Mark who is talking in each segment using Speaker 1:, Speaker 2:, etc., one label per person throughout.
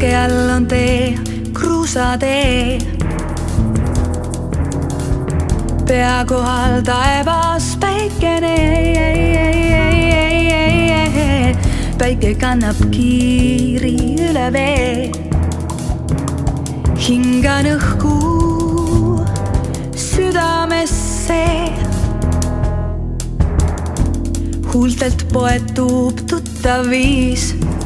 Speaker 1: jalge all on tee, kruusatee. Pea kohal taevas päikene, päike kannab kiiri üle vee. Hingan õhku südamesse, huultelt poetub tuttav viis.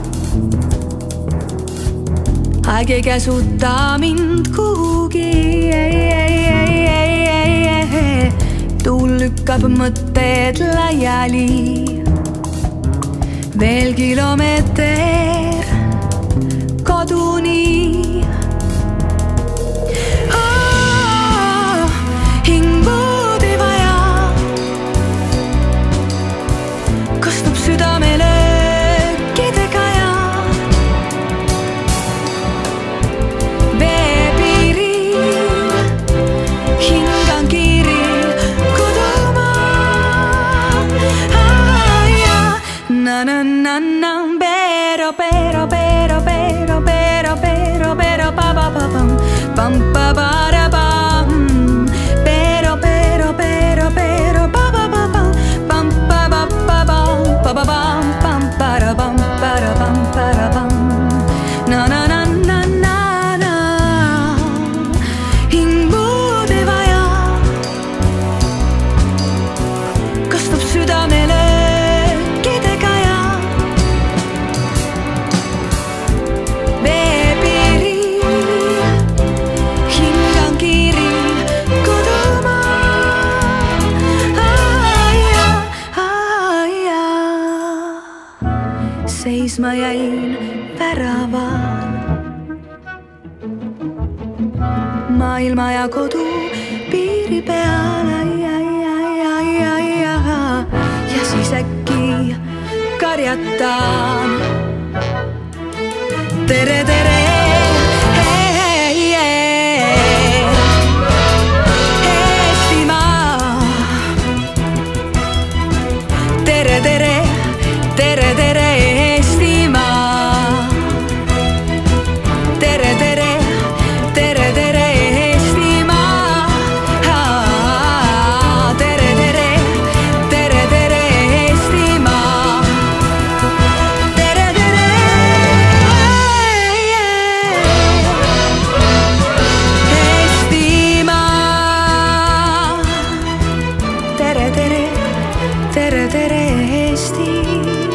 Speaker 1: Aeg ei käsuta mind kuhugi, tuul lükkab mõtted laiali. Veel kilomeeter koduni. Hing muud ei vaja, kostub südamelöökidega ja veepiiril hingan kiiril kodumaa. Na-na-na-na, pero, pero, pero, pero, pero, pero, pero, pa-pa-pa-pam, pam-pa-pa-ra-pam. Pero, pero, pero, pero, pa-pa-pa-pam, pam-pa-pa-pa-pam, pa-pa-pam, pam-para-pam, para-pam, para-pam. Na-na-na-na-na-na, hing muud ei vaja, kostub südamelöökidega ja veepiiril hingan kiiril kodumaa. Seisma jäin väraval, maailma ja kodu piiri peal. Ja siis äkki karjatan tere, tere. Eestimaa, tere, tere, tere, tere Eestimaa. Tere, tere, tere, tere Eestimaa. Tere, tere, tere, tere Eestimaa. Tere, tere Eestimaa. Tere, tere, tere, tere Eesti.